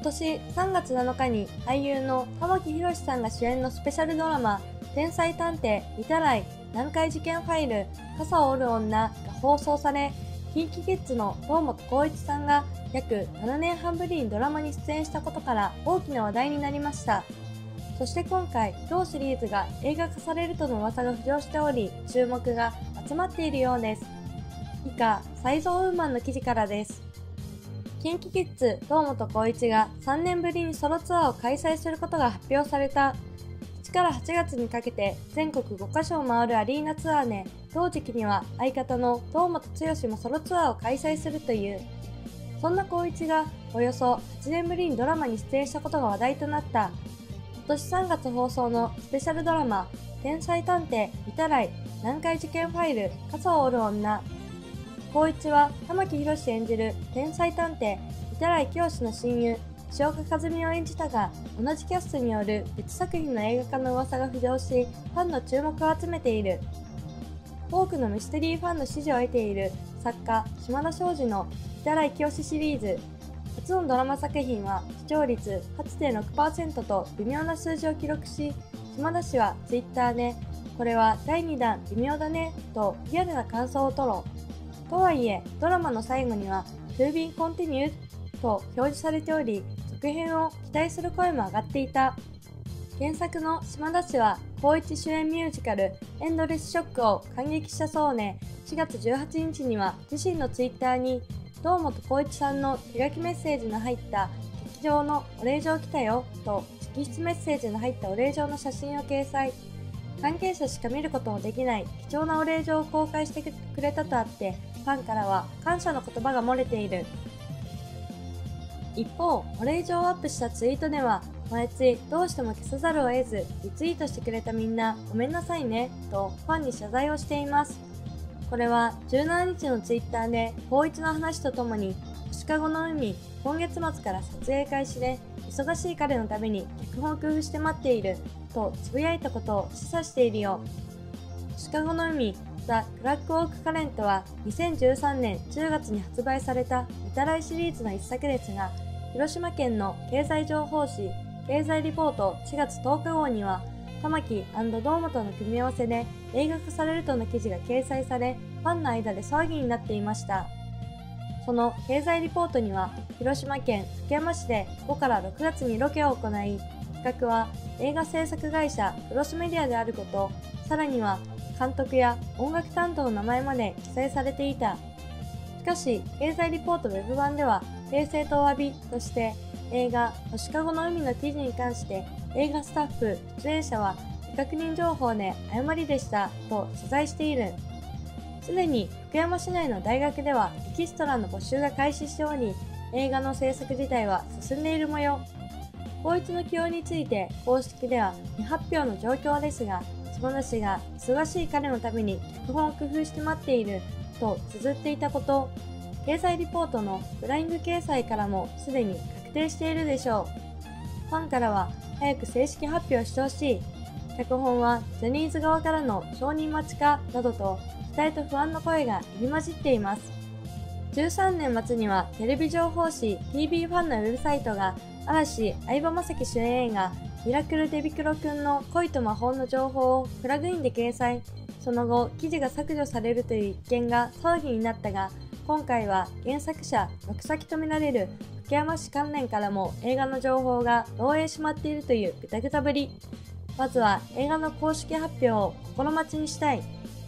年3月7日に俳優の玉木宏さんが主演のスペシャルドラマ天才探偵御手洗南海事件ファイル傘を折る女が放送され、KinKiKids の堂本光一さんが約7年半ぶりにドラマに出演したことから大きな話題になりました。そして今回、同シリーズが映画化されるとの噂が浮上しており、注目が集まっているようです。以下、サイゾーウーマンの記事からです。KinKiKids 堂本光一が3年ぶりにソロツアーを開催することが発表された。7から8月にかけて全国5カ所を回るアリーナツアーで、同時期には相方の堂本剛もソロツアーを開催するという。そんな光一がおよそ8年ぶりにドラマに出演したことが話題となった。今年3月放送のスペシャルドラマ天才探偵御手洗南海事件ファイル傘を折る女。光一は玉木宏演じる天才探偵御手洗清の親友石岡和美を演じたが、同じキャストによる別作品の映画化の噂が浮上し、ファンの注目を集めている。多くのミステリーファンの支持を得ている作家島田庄司の御手洗清シリーズ。初のドラマ作品は視聴率 8.6% と微妙な数字を記録し、島田氏はツイッターで、これは第2弾微妙だねとリアルな感想を吐露。とはいえ、ドラマの最後には To be continued と表示されており、続編を期待する声も上がっていた。原作の島田氏は、光一主演ミュージカルエンドレスショックを感激したそうで、4月18日には自身のツイッターに、堂本光一さんの手書きメッセージの入った劇場のお礼状来たよと直筆メッセージの入ったお礼状の写真を掲載。関係者しか見ることのできない貴重なお礼状を公開してくれたとあって、ファンからは感謝の言葉が漏れている。一方、お礼状をアップしたツイートでは、前ツイどうしても消さざるを得ず、リツイートしてくれたみんなごめんなさいねとファンに謝罪をしています。これは17日のツイッターで光一の話とともに、星かごの海、今月末から撮影開始で、忙しい彼のために脚本を工夫して待っているとつぶやいたことを示唆しているよ。星かごの海、ザ・クラックウォークカレントは2013年10月に発売された御手洗シリーズの一作ですが、広島県の経済情報誌経済リポート4月10日号には、玉木&堂本の組み合わせで映画化されるとの記事が掲載され、ファンの間で騒ぎになっていました。その経済リポートには、広島県福山市で5から6月にロケを行い、企画は映画制作会社クロスメディアであること、さらには監督や音楽担当の名前まで記載されていた。しかし、経済リポートウェブ版では、訂正とお詫びとして、映画星かごの海の記事に関して、映画スタッフ、出演者は未確認情報で誤りでしたと謝罪している。すでに福山市内の大学ではエキストラの募集が開始しており、映画の制作自体は進んでいる模様。光一の起用について公式では未発表の状況ですが、島田氏が忙しい彼のために脚本を工夫して待っていると綴っていたこと、経済リポートのフライング掲載からもすでに確定しているでしょう。ファンからは早く正式発表してほしい。脚本はジャニーズ側からの承認待ちかなどと期待と不安の声が入り混じっています。13年末にはテレビ情報誌 TV ファンのウェブサイトが嵐相葉雅紀主演映画ミラクルデビクロくんの恋と魔法の情報をプラグインで掲載。その後記事が削除されるという一件が騒ぎになったが、今回は原作者六崎とみられる福山市関連からも映画の情報が漏洩しまっているというグタグタぶり。まずは映画の公式発表を心待ちにしたい。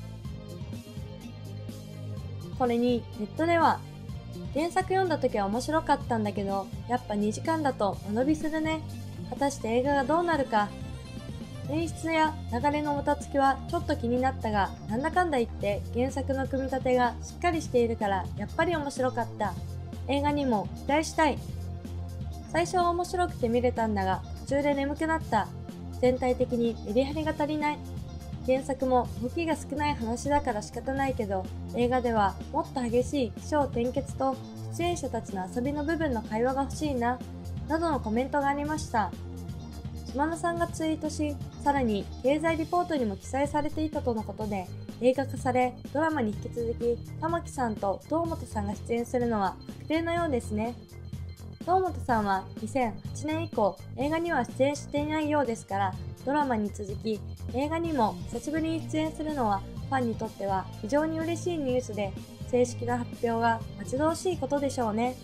これにネットでは、原作読んだ時は面白かったんだけど、やっぱ2時間だと間延びするね。果たして映画がどうなるか。演出や流れのもたつきはちょっと気になったが、なんだかんだ言って原作の組み立てがしっかりしているからやっぱり面白かった。映画にも期待したい。最初は面白くて見れたんだが、途中で眠くなった。全体的にメリハリが足りない。原作も動きが少ない話だから仕方ないけど、映画ではもっと激しい起承転結と出演者たちの遊びの部分の会話が欲しいな、などのコメントがありました。島田さんがツイートし、さらに経済リポートにも記載されていたとのことで、映画化され、ドラマに引き続き玉木さんと堂本さんが出演するのは確定のようですね。 堂本さんは2008年以降映画には出演していないようですから、ドラマに続き映画にも久しぶりに出演するのはファンにとっては非常に嬉しいニュースで、正式な発表が待ち遠しいことでしょうね。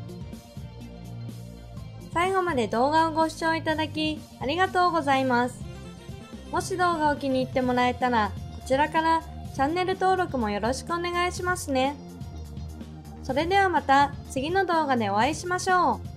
最後まで動画をご視聴いただきありがとうございます。もし動画を気に入ってもらえたら、こちらからチャンネル登録もよろしくお願いしますね。それではまた次の動画でお会いしましょう。